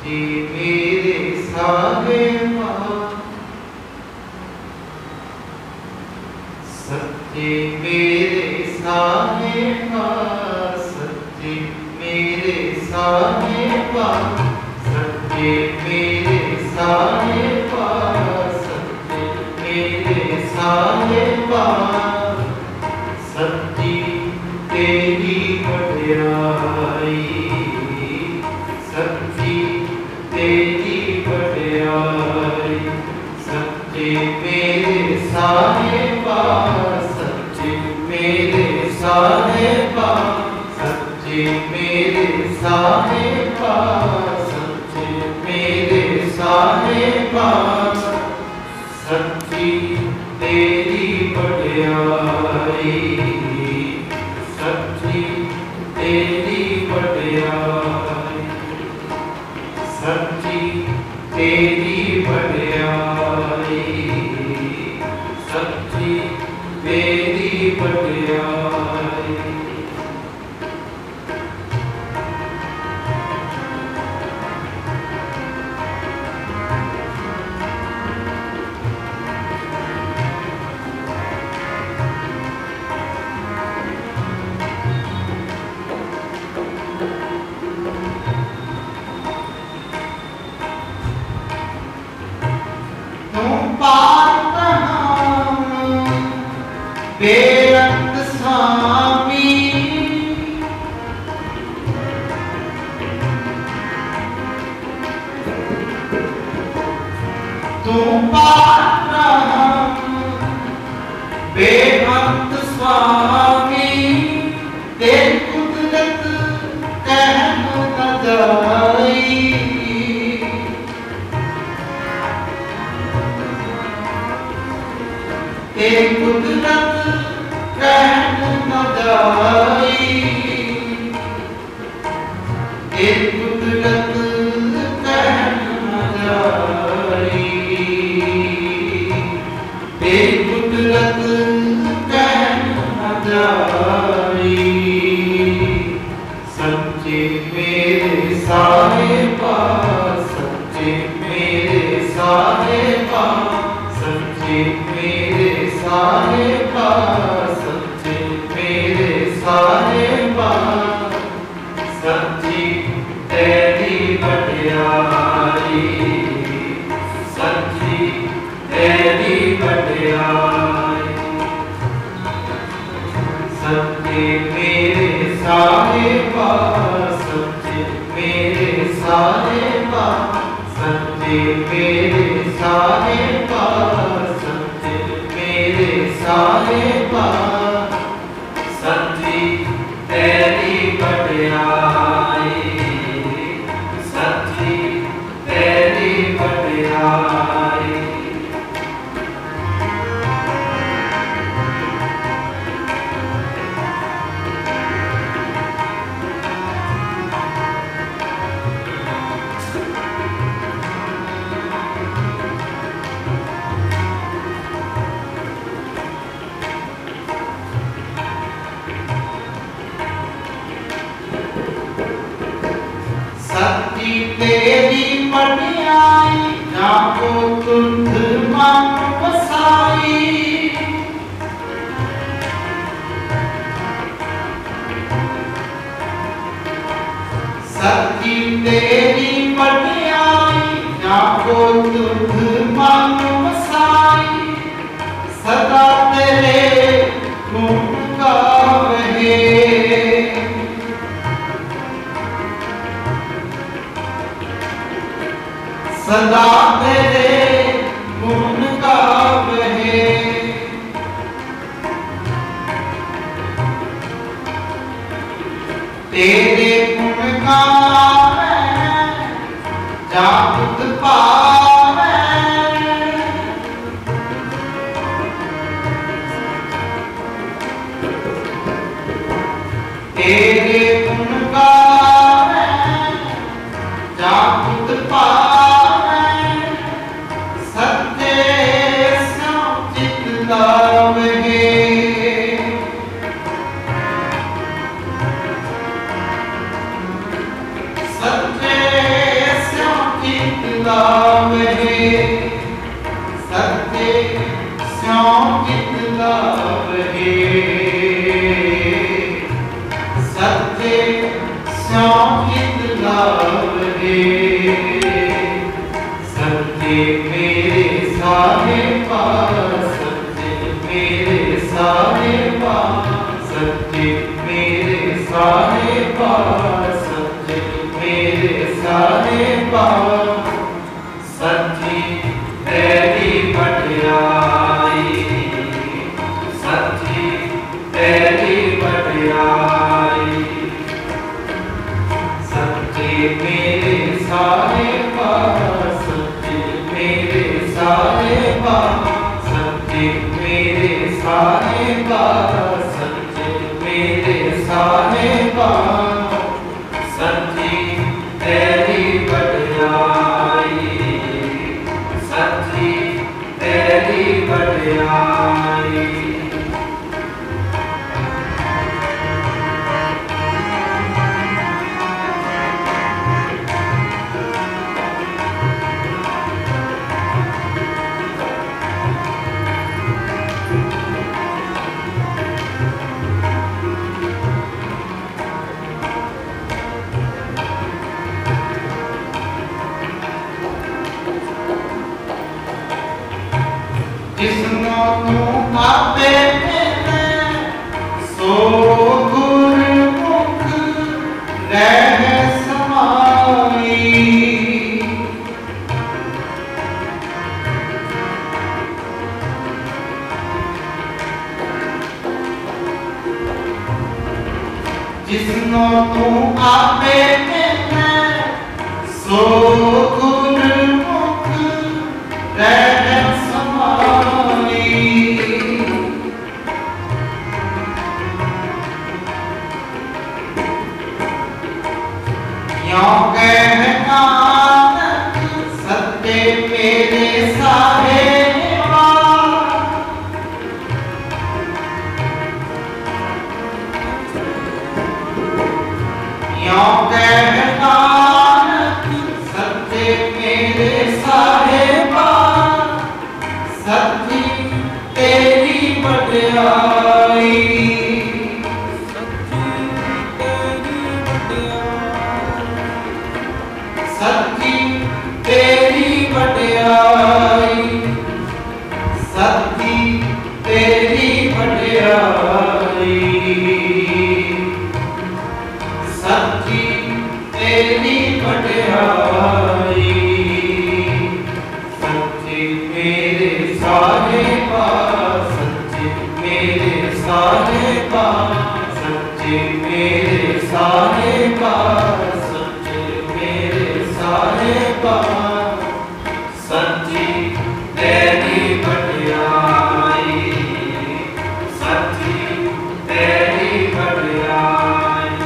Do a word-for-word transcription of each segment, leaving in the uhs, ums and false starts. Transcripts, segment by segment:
सच्चे मेरे साहिबा, सच्चे मेरे साहिबा, सच्चे मेरे साहिबा, सच्चे मेरे साहिबा, सच्चे मेरे साहिबा, सच्ची तेरी वड्याई, सच्ची तेरी वड्याई, सच्चे मेरे साहिबा, सच्चे मेरे साहिबा, सच्चे मेरे साहिबा, सच्चे मेरे साहिबा, सच्ची तेरी वड्याई, सच्ची तेरी वड्याई, सच्ची तेरी वड्याई, सच्ची तेरी वड्याई। बेअंत स्वामी, तू पारब्रह्म बेअंत स्वामी, तेरी कुदरत कहन न जाई, तेरी कुदरत कहन न जाई, तेरी कुदरत कहन न जाई, तेरी कुदरत कहन न जाई, सच्चे मेरे साहिबा, सच्चे मेरे साहिबा, सच्चे मेरे साहिबा, सच्चे मेरे साहिबा, सच्ची तेरी वड्याई, सच्ची तेरी वड्याई, सच्चे मेरे साहिबा, सच्चे मेरे साहिबा, सच्चे मेरे साहिबा, सच्चे मेरे साहिबा, सच्ची तेरी वड्याई, सच्ची तेरी वड्याई। सच्ची तेरी वड्याई, जाको तुध मन बसाई, सच्ची तेरी वड्याई, जाको तुध मन बसाई, सदा तेरे गुण गावे, सदा तेरे गुण गावे, तेरे गुण गावे जागत पावे, तेरे गुण गावे जागत पावे, सत्य स्याम चित लावे, सत्य स्याम गावे सत्य स्यों चित गावे सत्य स्यों चित गावे सत्य मेरे सारे पास सत्य मेरे सारे पास सत्य मेरे सारे पास सत्य मेरे सारे पास सच्ची तेरी बड़ाई सच्ची तेरी बड़ाई सच्चे मेरे सारे पास सच्चे मेरे सारे पास सच्चे मेरे सारे पास सच्चे मेरे सारे पास सच्ची तेरी बड़ाई सच्ची तेरी बड़ाई जिसनो तू आपे मिले सो गुरमुख रह समाई जिसनो तू आपे मिले सो गुरमुख रह सत्य मेरे साहेबा यों कह नानक सत्य मेरे साहेबा सच्ची तेरी बड़ाई सच्ची तेरी बड़ाई सच्ची तेरी बड़ाई सच्ची तेरी बड़ाई सच्चे मेरे सारे पास सच्चे मेरे सारे पास सच्चे मेरे सारे पास सारे पास सच्ची तेरी बड़ाई सच्ची तेरी बड़ाई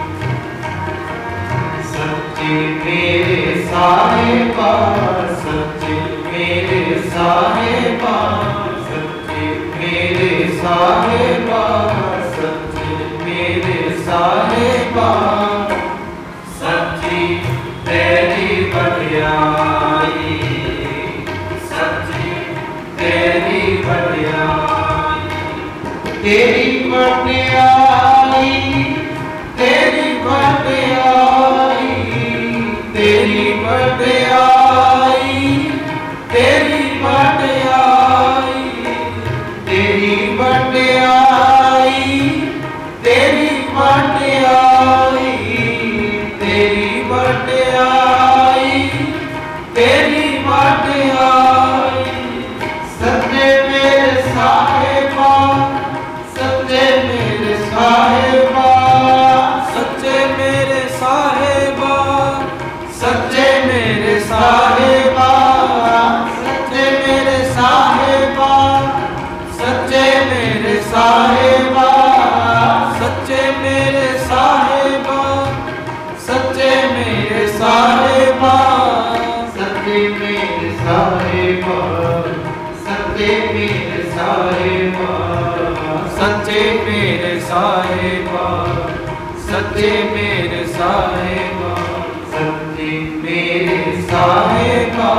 सच्चे मेरे सारे पास सच्चे मेरे सारे पास सच्चे मेरे सारे पास सच्चे मेरे सारे पास सच्ची तेरी बड़ाई सच्ची तेरी बड़ाई तेरी बड़ाई तेरी बड़ाई तेरी बड़ाई तेरी बड़ाई तेरी बड़ाई तेरी बड़ाई तेरी बड़ाई तेरी बड़ाई सच्चे मेरे साहेबा सच्चे मेरे साहेबा सच्चे मेरे साहेबा सच्चे मेरे साहेबा सच्चे मेरे साहेबा सच्चे मेरे साहेबा सच्चे मेरे साहेबा सच्चे मेरे साहेबा सच्चे मेरे साहेबा सच्चे मेरे साहेबा सच्चे मेरे साहेबा सच्चे मेरे साहेबा सच्चे मेरे साहेबा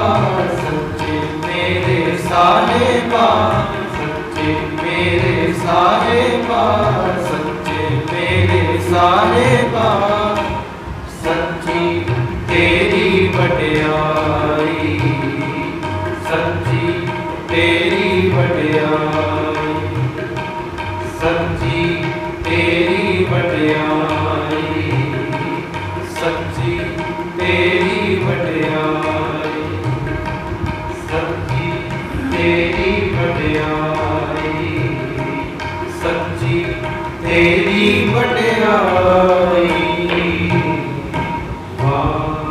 साहिबा सच्ची तेरी वड्याई, सच्ची तेरी वड्याई, सच्ची तेरी वड्याई, सच्ची तेरी वड्याई, सच्ची तेरी वड्याई, सच्ची तेरी वड्याई। वाह